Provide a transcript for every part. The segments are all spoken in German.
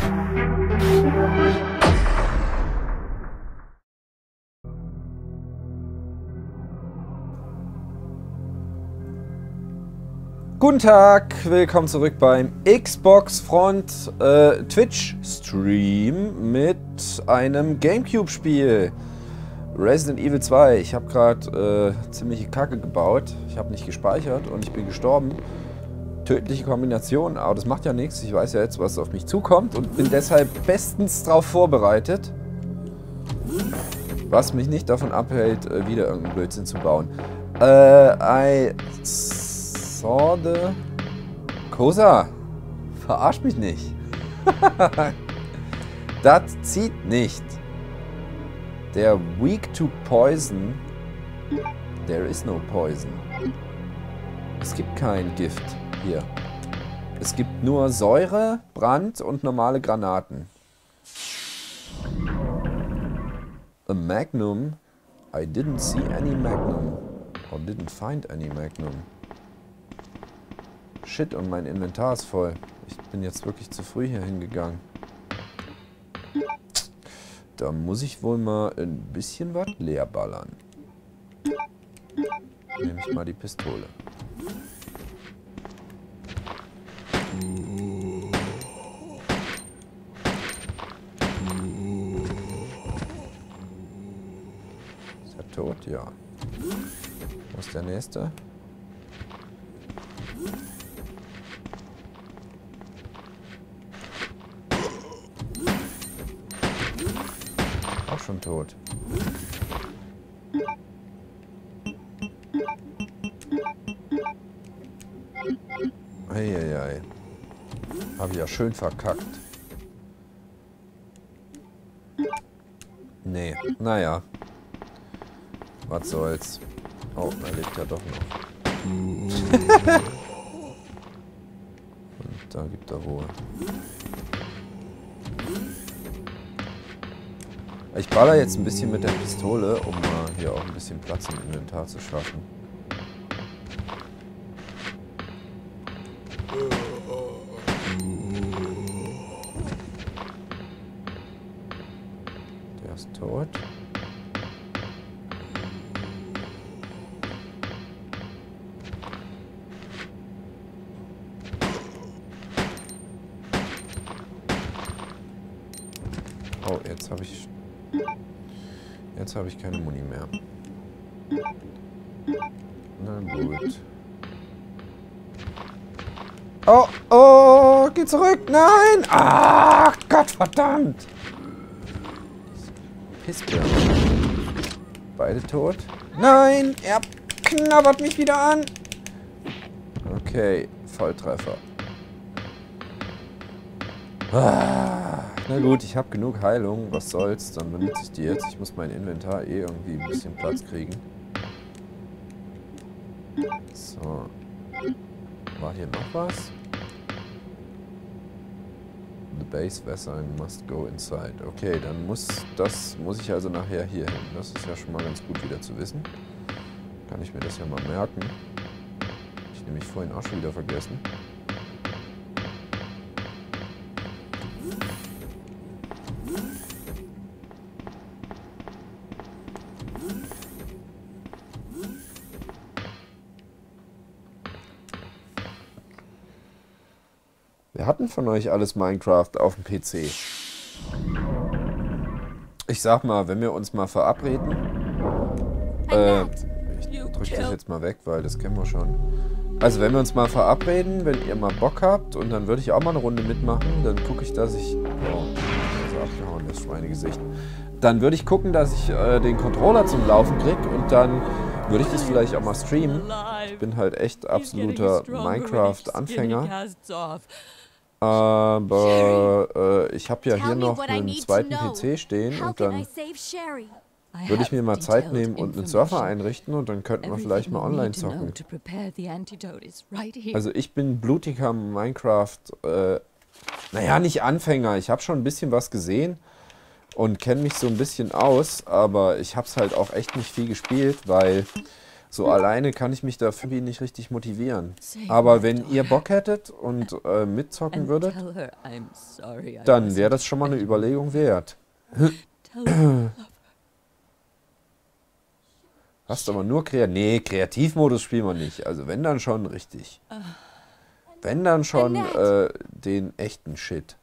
Guten Tag, willkommen zurück beim Xbox Front Twitch Stream mit einem Gamecube Spiel. Resident Evil 2. Ich habe gerade ziemliche Kacke gebaut. Ich habe nicht gespeichert und ich bin gestorben. Tödliche Kombination, aber das macht ja nichts. Ich weiß ja jetzt, was auf mich zukommt und bin deshalb bestens darauf vorbereitet. Was mich nicht davon abhält, wieder irgendeinen Blödsinn zu bauen. Sorde. Kosa, verarsch mich nicht. Das zieht nicht. Der weak to poison. There is no poison. Es gibt kein Gift hier. Es gibt nur Säure, Brand und normale Granaten. A Magnum. I didn't see any Magnum. Or didn't find any Magnum. Shit, und mein Inventar ist voll. Ich bin jetzt wirklich zu früh hier hingegangen. Da muss ich wohl mal ein bisschen was leer ballern. Nehme ich mal die Pistole. Ist er tot? Ja. Wo ist der nächste? Auch schon tot. Eieiei. Hab ich ja schön verkackt. Nee, naja. Was soll's. Oh, er lebt ja doch noch. Und da gibt er Ruhe. Ich baller jetzt ein bisschen mit der Pistole, um mal hier auch ein bisschen Platz im Inventar zu schaffen. Der ist tot. Oh, jetzt habe ich... Jetzt habe ich keine Muni mehr. Na gut. Oh, oh, geh zurück. Nein! Ah, Gott verdammt! Pissbirne. Beide tot. Nein, er knabbert mich wieder an. Okay, Volltreffer. Ah, na gut, ich habe genug Heilung. Was soll's, dann benutze ich die jetzt. Ich muss mein Inventar eh irgendwie ein bisschen Platz kriegen. So. War hier noch was? The base vessel must go inside. Okay, dann muss ich also nachher hier hin. Das ist ja schon mal ganz gut wieder zu wissen. Kann ich mir das ja mal merken. Ich nämlich vorhin auch schon wieder vergessen. Wer hat denn von euch alles Minecraft auf dem PC? Ich sag mal, wenn wir uns mal verabreden... ich drück das jetzt mal weg, weil das kennen wir schon. Also wenn wir uns mal verabreden, wenn ihr mal Bock habt und dann würde ich auch mal eine Runde mitmachen, dann gucke ich, dass ich... Oh, so abgehauen, das Schweinegesicht. Dann würde ich gucken, dass ich den Controller zum Laufen kriege und dann würde ich das vielleicht auch mal streamen. Ich bin halt echt absoluter Minecraft-Anfänger. Aber ich habe ja hier noch einen zweiten PC stehen und dann würde ich mir mal Zeit nehmen und einen Server einrichten und dann könnten wir vielleicht mal online zocken. Also ich bin blutiger Minecraft, naja, nicht Anfänger. Ich habe schon ein bisschen was gesehen und kenne mich so ein bisschen aus, aber ich habe es halt auch echt nicht viel gespielt, weil So alleine kann ich mich dafür nicht richtig motivieren. Aber wenn ihr Bock hättet und mitzocken würdet, dann wäre das schon mal eine Überlegung wert. Hast aber nur Nee, Kreativmodus spielen wir nicht. Also wenn dann schon richtig. Wenn dann schon den echten Shit.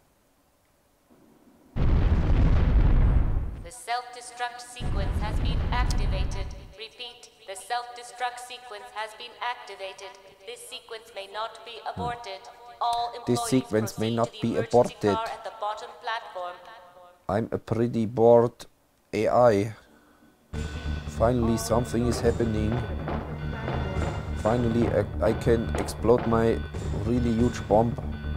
The self-destruct sequence has been activated. Repeat, the self-destruct sequence has been activated. This sequence may not be aborted. All employees proceed to the emergency car at the bottom platform. I'm a pretty bored AI. Finally something is happening. Finally I can explode my really huge bomb.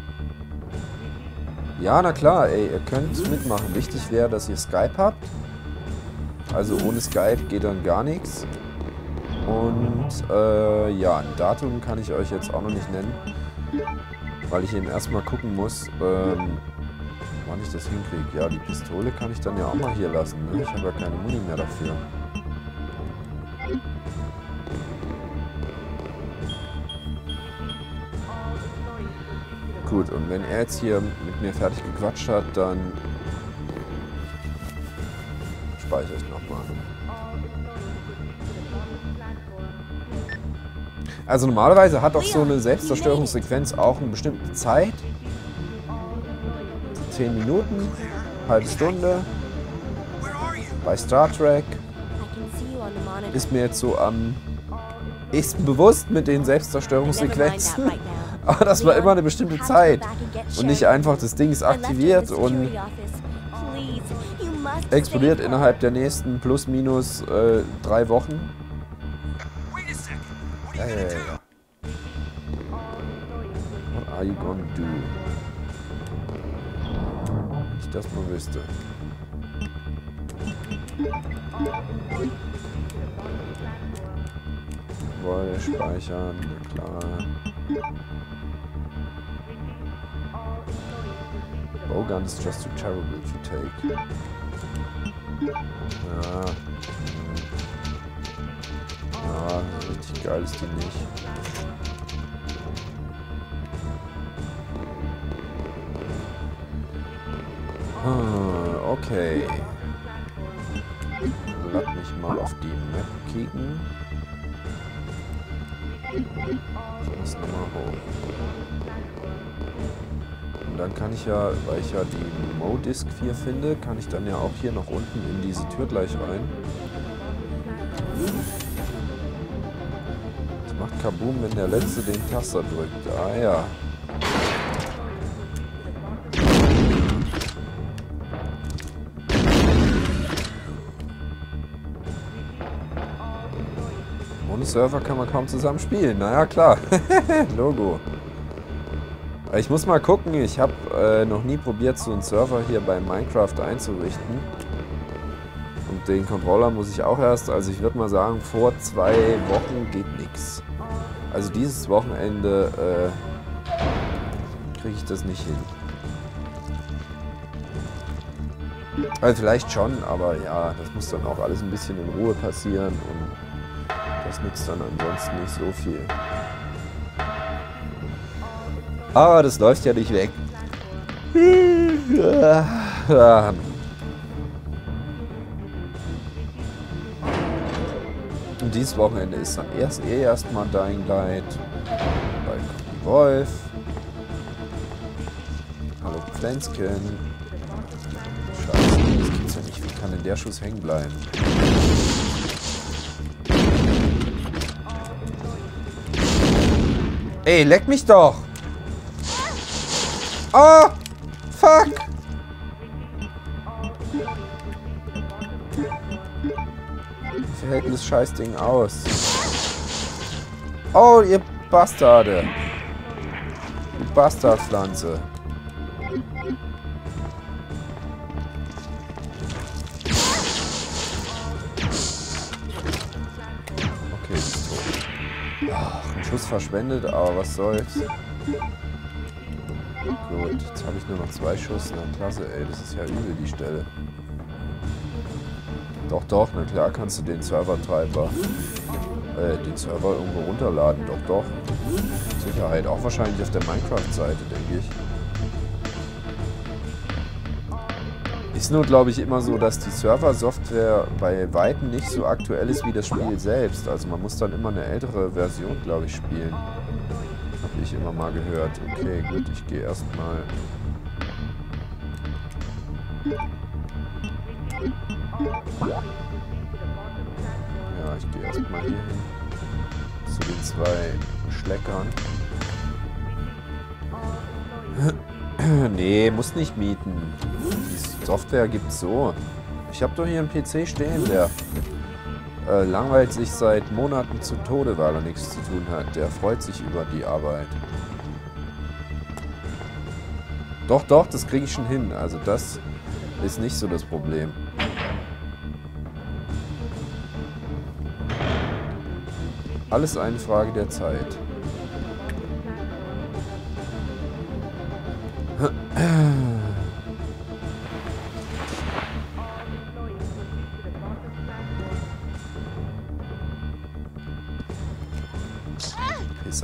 Ja, na klar, ey, ihr könnt mitmachen. Wichtig wäre, dass ihr Skype habt. Also ohne Skype geht dann gar nichts. Und ja, ein Datum kann ich euch jetzt auch noch nicht nennen. Weil ich eben erstmal gucken muss, wann ich das hinkriege. Ja, die Pistole kann ich dann ja auch mal hier lassen. Ne? Ich habe ja keine Muni mehr dafür. Gut, und wenn er jetzt hier mit mir fertig gequatscht hat, dann speichere ich nochmal. Also normalerweise hat doch so eine Selbstzerstörungssequenz auch eine bestimmte Zeit. 10 Minuten, halbe Stunde. Bei Star Trek ist mir jetzt so am ehesten bewusst mit den Selbstzerstörungssequenzen. Aber das war immer eine bestimmte Zeit. Und nicht einfach, das Ding ist aktiviert und explodiert innerhalb der nächsten plus minus 3 Wochen. Ja. What are you gonna do? Ich das nur wüsste. Jawohl, speichern, na klar. Bowgun is just too terrible to take. Ja. Ja, richtig geil ist die nicht. Okay. Lass mich mal auf die Map kicken. Ich muss nochmal hoch. Und dann kann ich ja, weil ich ja die Mo-Disk 4 finde, kann ich dann ja auch hier noch unten in diese Tür gleich rein. Das macht Kaboom, wenn der Letzte den Taster drückt. Ah ja. Ohne Server kann man kaum zusammen spielen. Naja, klar. Logo. Ich muss mal gucken. Ich habe noch nie probiert, so einen Server hier bei Minecraft einzurichten. Und den Controller muss ich auch erst, also ich würde mal sagen, vor 2 Wochen geht nichts. Also dieses Wochenende kriege ich das nicht hin. Also vielleicht schon, aber ja, das muss dann auch alles ein bisschen in Ruhe passieren und das nützt dann ansonsten nicht so viel. Aber das läuft ja nicht weg. Und dieses Wochenende ist dann erstmal Dying Light. Bald kommt die Wolf. Hallo Pflänzchen. Scheiße, das gibt's ja nicht. Wie kann denn der Schuss hängen bleiben? Ey, leck mich doch! Oh! Fuck! Wie hält das Scheißding aus? Oh, ihr Bastarde! Die Bastardpflanze. Okay, ist tot. Ach, ein Schuss verschwendet, aber was soll's. Gut, jetzt habe ich nur noch 2 Schuss. Na klasse, ey, das ist ja übel, die Stelle. Doch, na klar kannst du den Servertreiber den Server irgendwo runterladen. Doch. Sicherheit. Auch wahrscheinlich auf der Minecraft-Seite, denke ich. Ist nur, glaube ich, immer so, dass die Server-Software bei Weitem nicht so aktuell ist wie das Spiel selbst. Also man muss dann immer eine ältere Version, glaube ich, spielen. Habe ich immer mal gehört. Okay, gut, ich gehe erstmal... Ja, ich gehe erstmal hier hin. Zu den 2 Schleckern. Nee, muss nicht mieten. Die Software gibt's so. Ich habe doch hier einen PC stehen, der langweilt sich seit Monaten zu Tode, weil er nichts zu tun hat. Der freut sich über die Arbeit. Doch, das kriege ich schon hin. Also das ist nicht so das Problem. Alles eine Frage der Zeit. Pisser.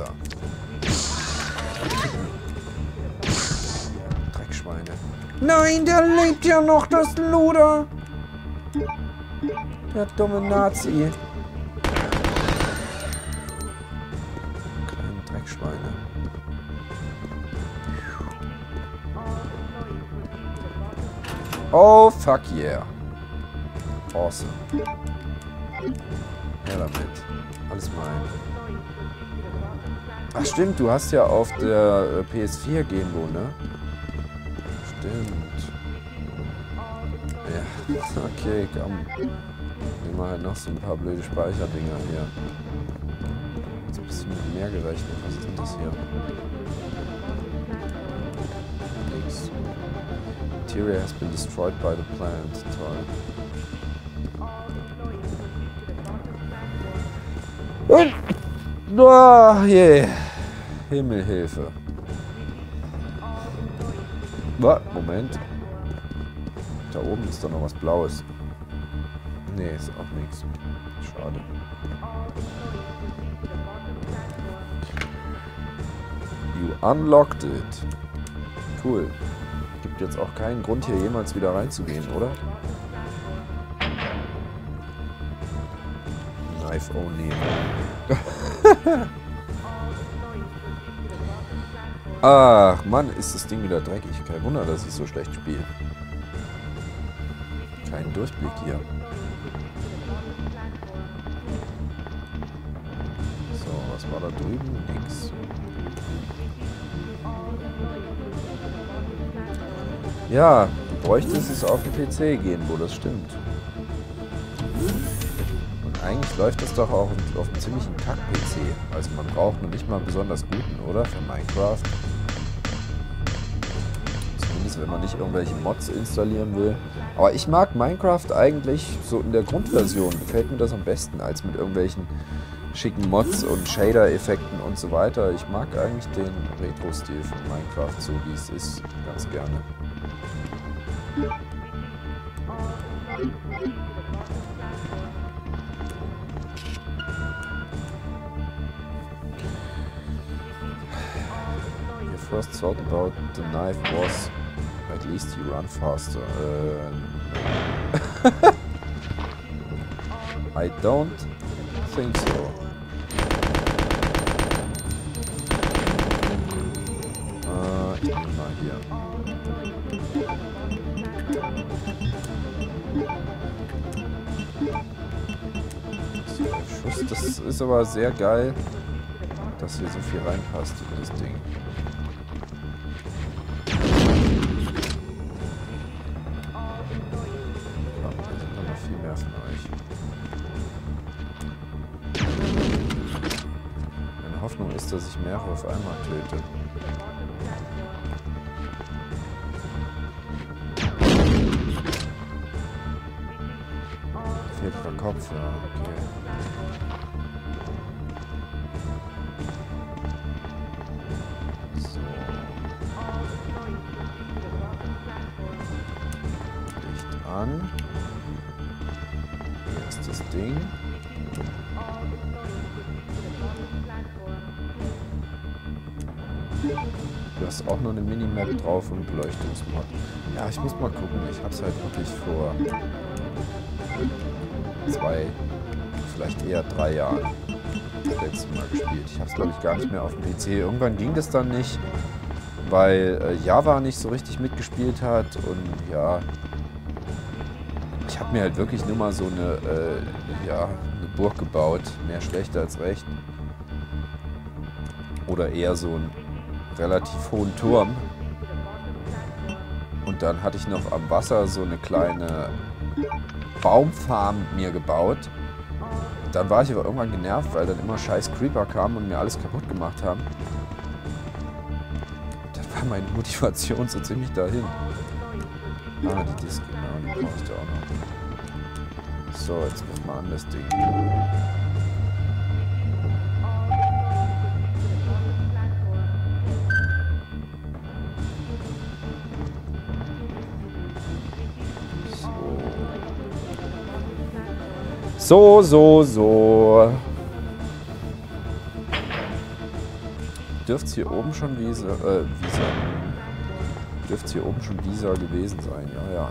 Dreckschweine. Nein, der lebt ja noch, das Luder. Der dumme Nazi. Kleine Dreckschweine. Oh, fuck yeah. Awesome. Ja, damit. Alles mein. Ach stimmt, du hast ja auf der PS4 Gamebo, ne? Stimmt. Ja, okay, komm. Nehmen wir halt noch so ein paar blöde Speicherdinger hier. Jetzt ein bisschen mit mehr gerechnet. Was ist denn das hier? Nix. Material has been destroyed by the plant. Toll. Und... Oh, yeah. Himmelhilfe. Moment. Da oben ist doch noch was Blaues. Nee, ist auch nichts. Schade. You unlocked it. Cool. Gibt jetzt auch keinen Grund, hier jemals wieder reinzugehen, oder? Knife only. Ach, Mann, ist das Ding wieder dreckig. Kein Wunder, dass ich so schlecht spiele. Kein Durchblick hier. So, was war da drüben? Nix. Ja, du bräuchtest es auf den PC gehen, wo das stimmt. Und eigentlich läuft das doch auch auf einem ziemlichen Kack-PC. Also man braucht noch nicht mal einen besonders guten, oder? Für Minecraft. Zumindest wenn man nicht irgendwelche Mods installieren will. Aber ich mag Minecraft eigentlich so in der Grundversion. Gefällt mir das am besten, als mit irgendwelchen schicken Mods und Shader-Effekten und so weiter. Ich mag eigentlich den Retro-Stil von Minecraft, so wie es ist, ganz gerne. Your first thought about the knife was at least you run faster. I don't think so. Ich nehme mal hier. Schuss, das ist aber sehr geil, dass hier so viel reinpasst in das Ding. Komm, da sind noch viel mehr von euch. Meine Hoffnung ist, dass ich mehrere auf einmal töte. Fehlt der Kopf, ja, okay. So. Licht an. Hier ist das Ding. Du hast auch noch eine Minimap drauf und Beleuchtungsmod. Ja, ich muss mal gucken. Ich habe es halt wirklich vor 2, vielleicht eher 3 Jahren das letzte Mal gespielt. Ich habe es, glaube ich, gar nicht mehr auf dem PC. Irgendwann ging das dann nicht, weil Java nicht so richtig mitgespielt hat. Und ja, ich habe mir halt wirklich nur mal so eine Burg gebaut. Mehr schlecht als recht. Oder eher so einen relativ hohen Turm. Und dann hatte ich noch am Wasser so eine kleine Baumfarm mir gebaut. Dann war ich aber irgendwann genervt, weil dann immer scheiß Creeper kamen und mir alles kaputt gemacht haben. Das war meine Motivation so ziemlich dahin. Ah, die Disk, genau, die brauche ich da auch noch. So, jetzt guck mal an das Ding. So. Dürfte es hier oben schon Visa gewesen sein, ja.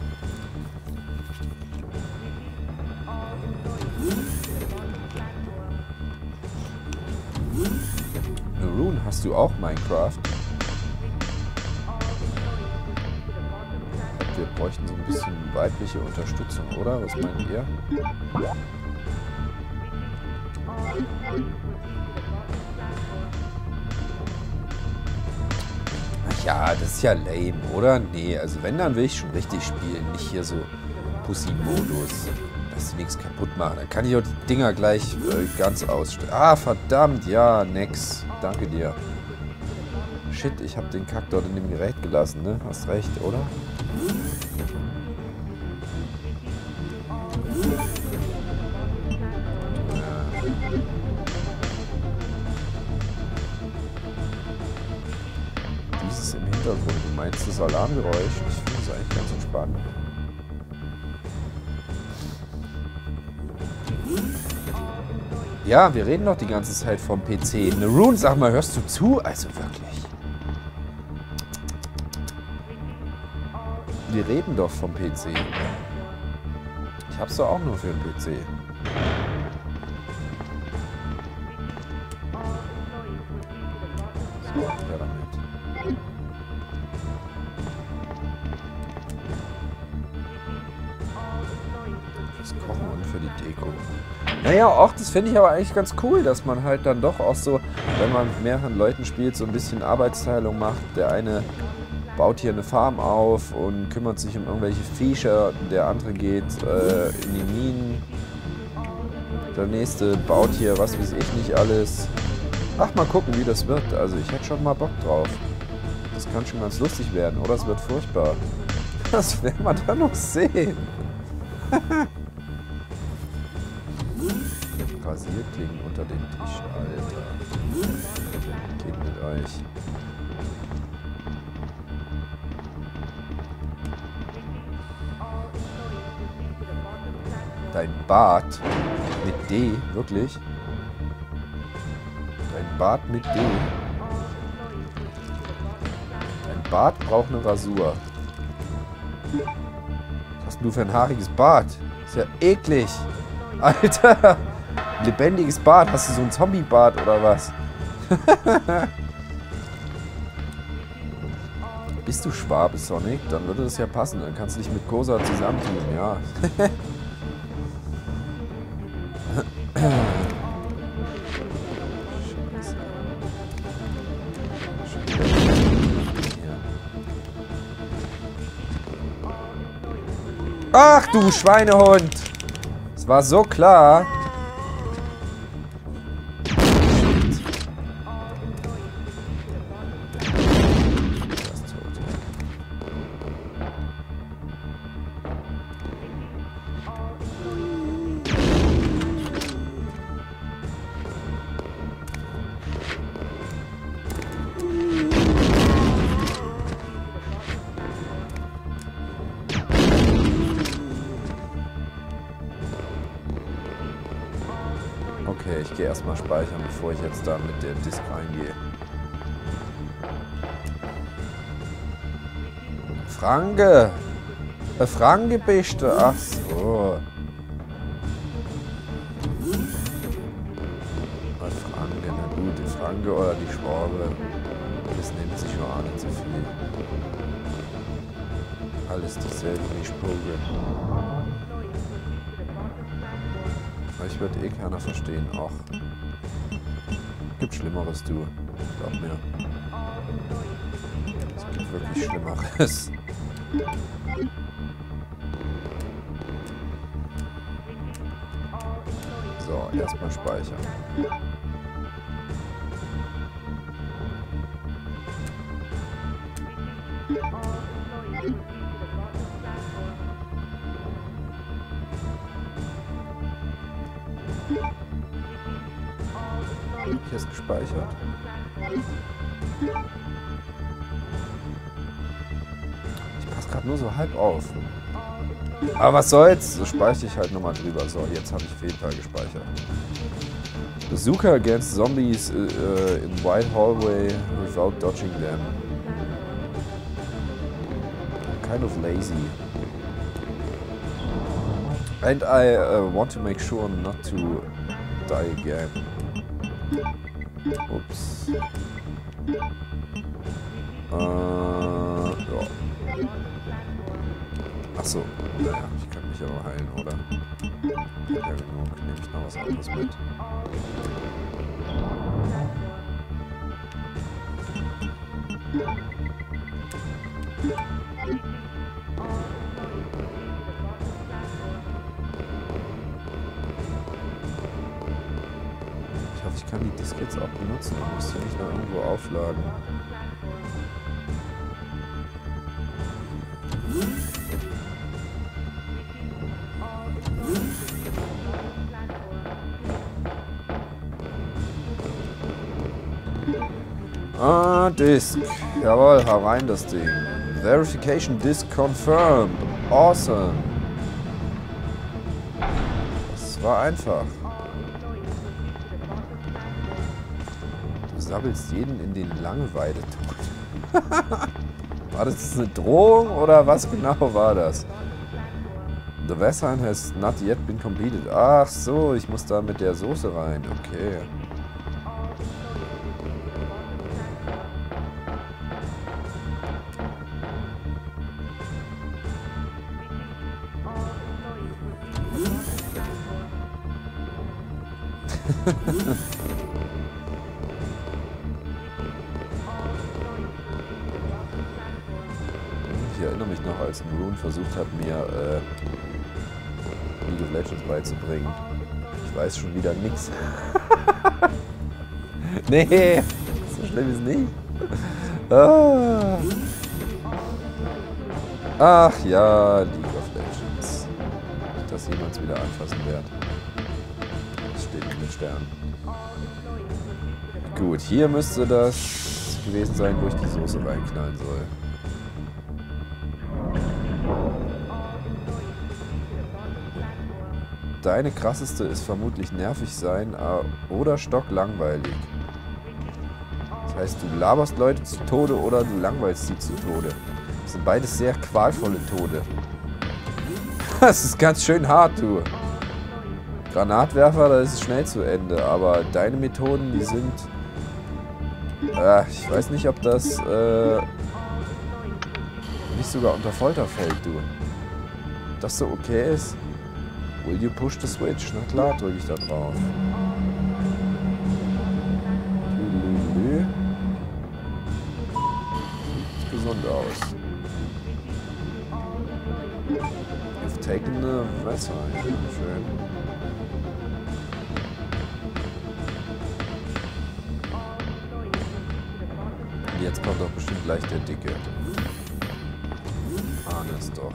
Rune, hast du auch Minecraft? Wir bräuchten so ein bisschen weibliche Unterstützung, oder? Was meint ihr? Ach ja, das ist ja lame, oder? Nee, also wenn, dann will ich schon richtig spielen. Nicht hier so Pussy-Modus. Dass die nichts kaputt machen. Dann kann ich auch die Dinger gleich ganz ausstellen. Ah, verdammt, ja, nix. Danke dir. Shit, ich habe den Kack dort in dem Gerät gelassen, ne? Hast recht, oder? Dieses im Hintergrund, du meinst das Alarmgeräusch? Ich finde es eigentlich ganz entspannt. Ja, wir reden doch die ganze Zeit vom PC. Rune, sag mal, hörst du zu? Also wirklich. Wir reden doch vom PC. Ich hab's doch auch nur für den PC. So, her damit. Fürs Kochen und für die Deko. Naja, auch das finde ich aber eigentlich ganz cool, dass man halt dann doch auch so, wenn man mit mehreren Leuten spielt, so ein bisschen Arbeitsteilung macht. Der eine baut hier eine Farm auf und kümmert sich um irgendwelche Viecher. Der andere geht in die Minen. Der nächste baut hier, was weiß ich nicht alles. Ach, mal gucken, wie das wird. Also ich hätte schon mal Bock drauf. Das kann schon ganz lustig werden. Oder es wird furchtbar. Das werden wir dann noch sehen. Rasierklingen unter den Tisch, Alter. Geht mit euch. Dein Bart mit D, wirklich? Dein Bart mit D. Dein Bart braucht eine Rasur. Was hast du für ein haariges Bart? Ist ja eklig. Alter! Lebendiges Bart. Hast du so ein Zombie-Bart oder was? Bist du Schwabe, Sonic? Dann würde das ja passen. Dann kannst du dich mit Kosa zusammentun, ja. Ach du Schweinehund! Es war so klar. Nee, ich gehe erstmal speichern, bevor ich jetzt da mit der Disk reingehe. Franke! Franke bist du? Ach so. Franke, na gut, die Franke oder die Schwabe. Das nimmt sich schon auch nicht so viel. Alles dieselbe Mischpoke. Ich würde eh keiner verstehen. Ach. Gibt Schlimmeres, du. Glaub mir. Es gibt wirklich Schlimmeres. So, erstmal speichern. Hier ist gespeichert. Ich passe gerade nur so halb auf. Aber was soll's? So speichere ich halt nochmal drüber. So, jetzt habe ich Fehler gespeichert. Bazooka against zombies in wide hallway without dodging them. Kind of lazy. And I want to make sure not to die again. Ups. Ja. Achso, naja, ich kann mich aber heilen, oder? Ja, genug. Nehme ich noch was anderes mit. Ich hoffe, ich kann die Disk jetzt auch benutzen und muss sie nicht noch irgendwo aufladen. Ah, Disk. Jawohl, hau rein das Ding. Verification Disk confirmed. Awesome. Das war einfach. Du sabbelst jeden in den Langeweide-Tod. War das eine Drohung oder was genau war das? The Western has not yet been completed. Ach so, ich muss da mit der Soße rein. Okay. Ich erinnere mich noch, als Maroon versucht hat, mir League of Legends beizubringen. Ich weiß schon wieder nix. Nee, so schlimm ist nicht. Ah. Ach ja, League of Legends. Ich das jemals wieder anfassen werde. Das steht in den Sternen. Gut, hier müsste das gewesen sein, wo ich die Soße reinknallen soll. Deine krasseste ist vermutlich nervig sein oder stocklangweilig. Das heißt, du laberst Leute zu Tode oder du langweilst sie zu Tode. Das sind beides sehr qualvolle Tode. Das ist ganz schön hart, du. Granatwerfer, da ist es schnell zu Ende, aber deine Methoden, die sind... ich weiß nicht, ob das nicht sogar unter Folter fällt, du. Ob das so okay ist? Will you push the switch? Na klar, drücke ich da drauf. Sieht gesund aus. You've taken the Wasser. Schön. Und jetzt kommt doch bestimmt gleich der Dicke. Ahne es doch.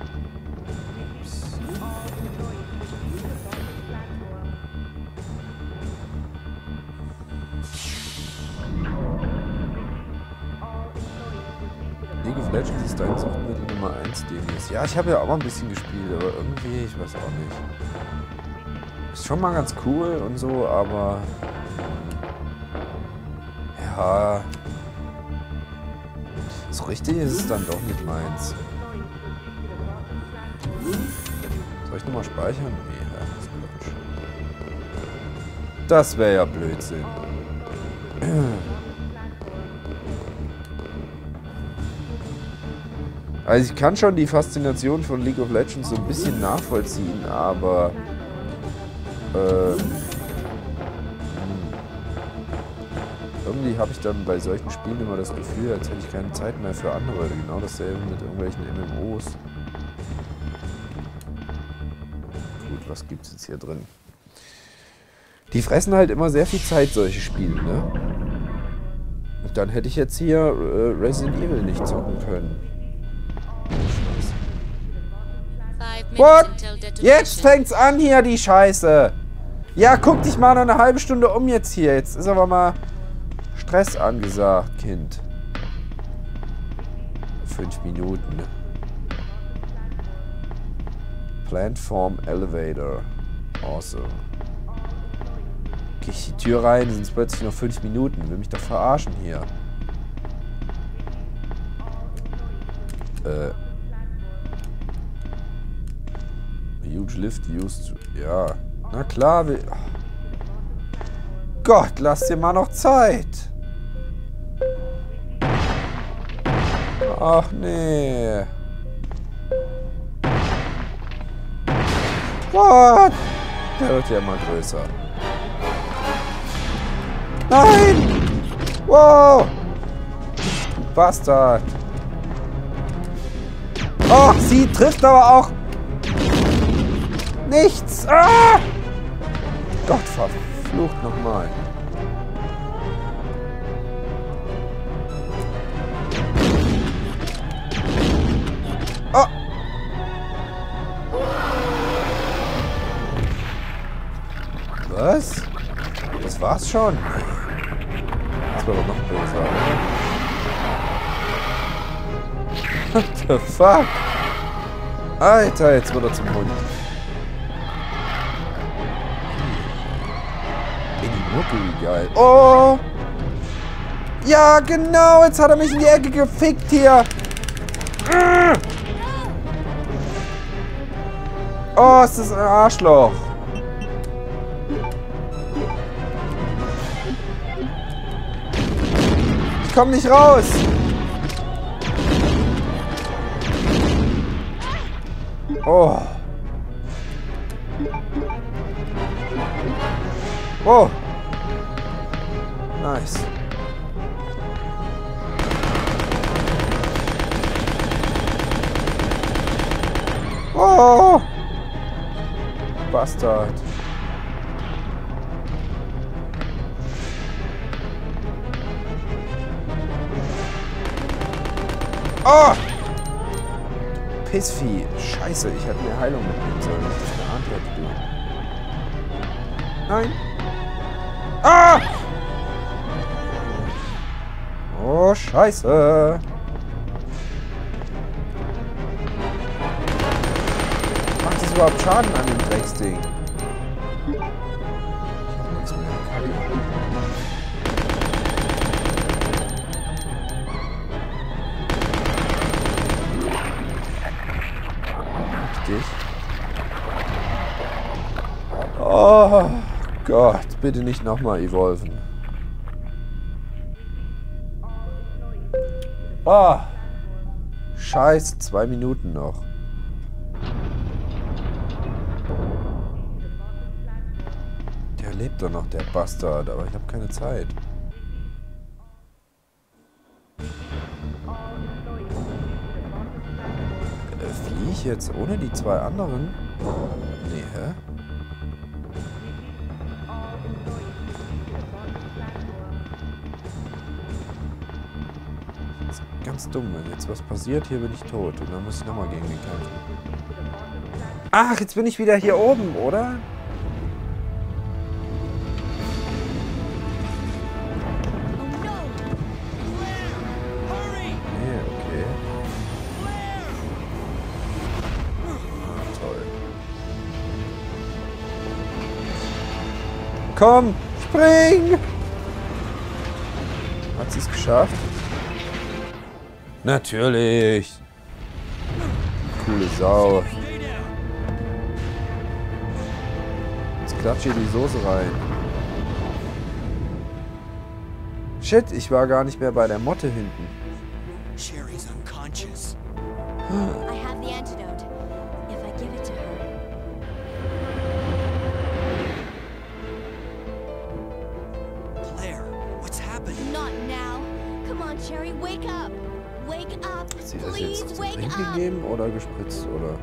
League of Legends ist dein Suchtmittel Nummer 1, Demis. Ja, ich habe ja auch mal ein bisschen gespielt, aber irgendwie, ich weiß auch nicht. Ist schon mal ganz cool und so, aber... Ja... So richtig ist es dann doch nicht meins. Soll ich nochmal speichern? Nee, das ist Quatsch. Das wäre ja Blödsinn. Also ich kann schon die Faszination von League of Legends so ein bisschen nachvollziehen, aber irgendwie habe ich dann bei solchen Spielen immer das Gefühl, als hätte ich keine Zeit mehr für andere. Genau dasselbe mit irgendwelchen MMOs. Gut, was gibt's jetzt hier drin? Die fressen halt immer sehr viel Zeit, solche Spiele, ne? Und dann hätte ich jetzt hier Resident Evil nicht zocken können. What? Jetzt fängt's an hier, die Scheiße. Ja, guck dich mal noch eine halbe Stunde um jetzt hier. Jetzt ist aber mal Stress angesagt, Kind. 5 Minuten. Platform Elevator. Awesome. Geh ich die Tür rein, sind es plötzlich noch 5 Minuten. Will mich doch verarschen hier. Huge lift used to... Ja. Na klar, will... Oh. Gott, lass dir mal noch Zeit. Ach nee. What? Der wird ja immer größer. Nein! Wow! Du Bastard! Oh, sie trifft aber auch nichts! Ah! Gott, verflucht nochmal. Oh! Was? Das war's schon? Das war doch noch böser, oder? What the fuck? Alter, jetzt wird er zum Hund. In die Mucke, wie geil. Oh! Ja, genau, jetzt hat er mich in die Ecke gefickt hier. Oh, ist das ein Arschloch. Ich komm nicht raus. Oh. Oh. Nice. Oh. Bastard. Oh! Pissvieh. Scheiße, ich hätte mir Heilung mitnehmen sollen, wenn ich das geahnt hätte. Nein. Ah! Oh, Scheiße. Macht das überhaupt Schaden an dem Drecksding? Ich hab nichts mehr. Oh Gott, bitte nicht nochmal evolven. Oh, Scheiße, 2 Minuten noch. Der lebt doch noch, der Bastard, aber ich habe keine Zeit. Fliehe ich jetzt ohne die 2 anderen? Nee, hä? Das ist ganz dumm, wenn jetzt was passiert, hier bin ich tot und dann muss ich nochmal gegen den kämpfen. Ach, jetzt bin ich wieder hier oben, oder? Komm, spring! Hat sie es geschafft? Natürlich! Coole Sau. Jetzt klatscht hier die Soße rein. Shit, ich war gar nicht mehr bei der Motte hinten. Sherry's unconscious. I have the antidote. If I give it to her. Claire, what's happening? Not now. Come on, Sherry, wake up. Wake up. Hat sie das Please jetzt zum wake Trinken up. gegeben oder gespritzt oder?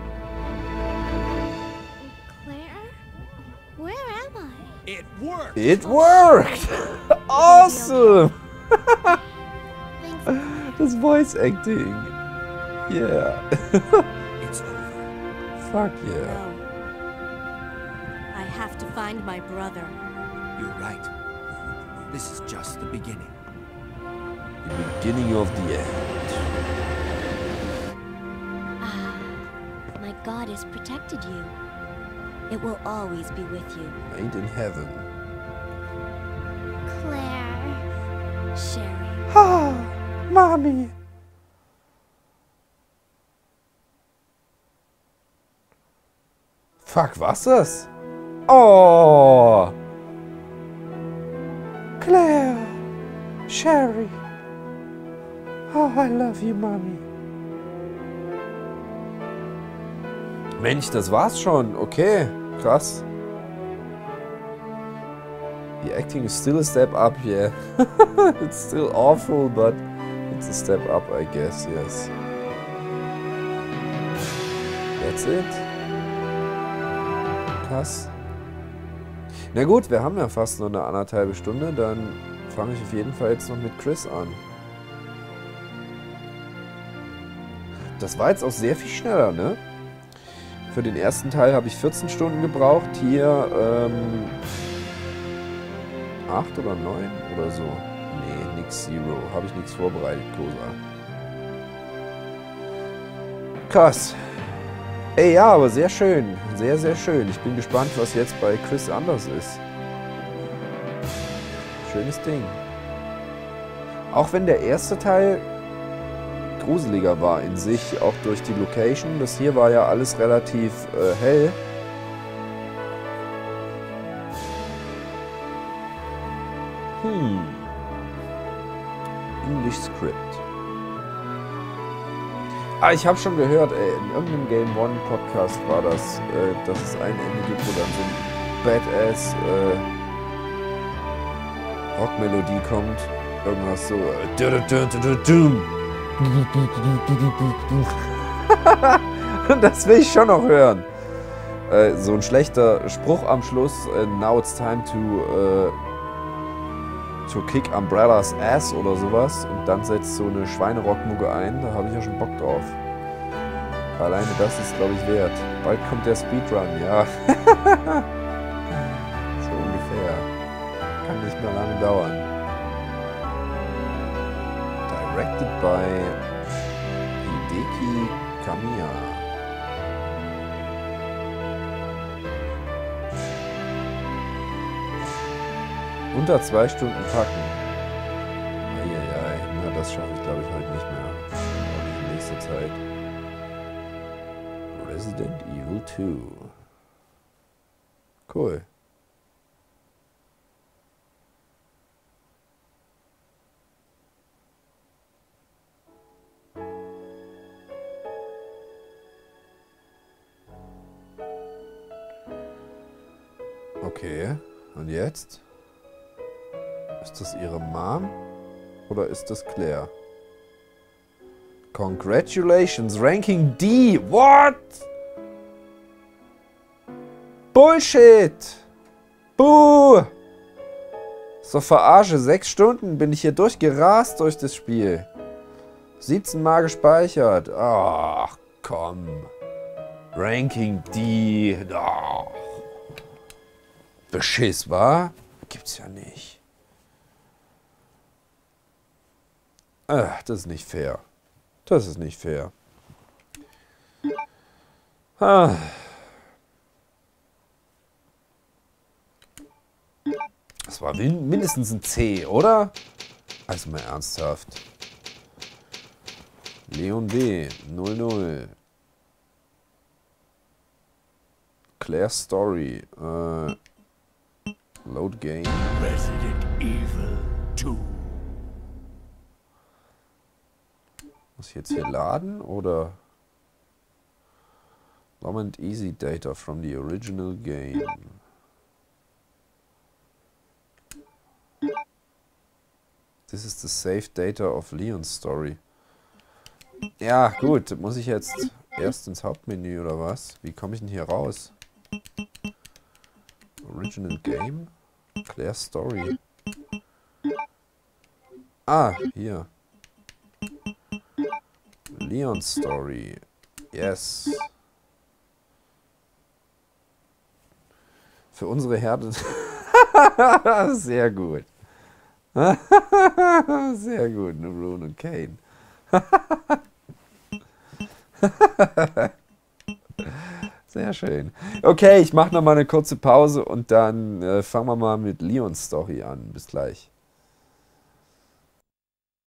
Claire? Where am I? It worked! It worked! Awesome! Thanks. Das Voice Acting. Yeah. It's over. Fuck yeah. No. I have to find my brother. You're right. This is just the beginning. The beginning of the end. Ah, my God has protected you. It will always be with you. Made in heaven. Claire. Sherry. Ah, Mami. Fuck, was das? Oh. Claire. Sherry. Oh, I love you, Mami. Mensch, das war's schon. Okay, krass. The acting is still a step up, yeah. It's still awful, but it's a step up, I guess, yes. That's it. Krass. Na gut, wir haben ja fast noch eine anderthalbe Stunde, dann fange ich auf jeden Fall jetzt noch mit Chris an. Das war jetzt auch sehr viel schneller, ne? Für den ersten Teil habe ich 14 Stunden gebraucht, hier 8 oder 9 oder so. Nee, nix Zero. Habe ich nichts vorbereitet, Kosa. Krass. Ey, ja, aber sehr schön. Sehr, sehr schön. Ich bin gespannt, was jetzt bei Chris anders ist. Schönes Ding. Auch wenn der erste Teil gruseliger war in sich, auch durch die Location. Das hier war ja alles relativ hell. English Script. Ah, ich habe schon gehört, ey, in irgendeinem Game One Podcast war das, dass es ein Ende gibt, wo dann so ein Badass Rockmelodie kommt. Irgendwas so. Das will ich schon noch hören. So ein schlechter Spruch am Schluss. Now it's time to kick Umbrellas ass oder sowas. Und dann setzt so eine Schweinerockmucke ein. Da habe ich ja schon Bock drauf. Alleine das ist, glaube ich, wert. Bald kommt der Speedrun, ja. So ungefähr. Kann nicht mehr lange dauern. Directed by Hideki Kamiya. Unter 2 Stunden packen. Eieiei, na das schaffe ich glaube ich heute nicht mehr. Auch nicht in nächster Zeit. Resident Evil 2. Cool. Okay, und jetzt? Ist das ihre Mom? Oder ist das Claire? Congratulations, Ranking D! What? Bullshit! Buh! So verarsche, 6 Stunden bin ich hier durchgerast durch das Spiel. 17 Mal gespeichert. Ach, komm. Ranking D. Oh. Beschiss, wa? Gibt's ja nicht. Das ist nicht fair. Das ist nicht fair. Das war mindestens ein C, oder? Also mal ernsthaft. Leon B. 00. Claire Story. Load Game. Resident Evil 2. Muss ich jetzt hier laden, oder? Long and easy data from the original game. This is the saved data of Leon's story. Ja, gut. Muss ich jetzt erst ins Hauptmenü, oder was? Wie komme ich denn hier raus? Original Game? Claire Story. Ah, hier. Leon's Story. Yes. Für unsere Herde. Sehr gut. Sehr gut, Nerone und Kane. Sehr schön. Okay, ich mache nochmal eine kurze Pause und dann fangen wir mal mit Leons Story an. Bis gleich.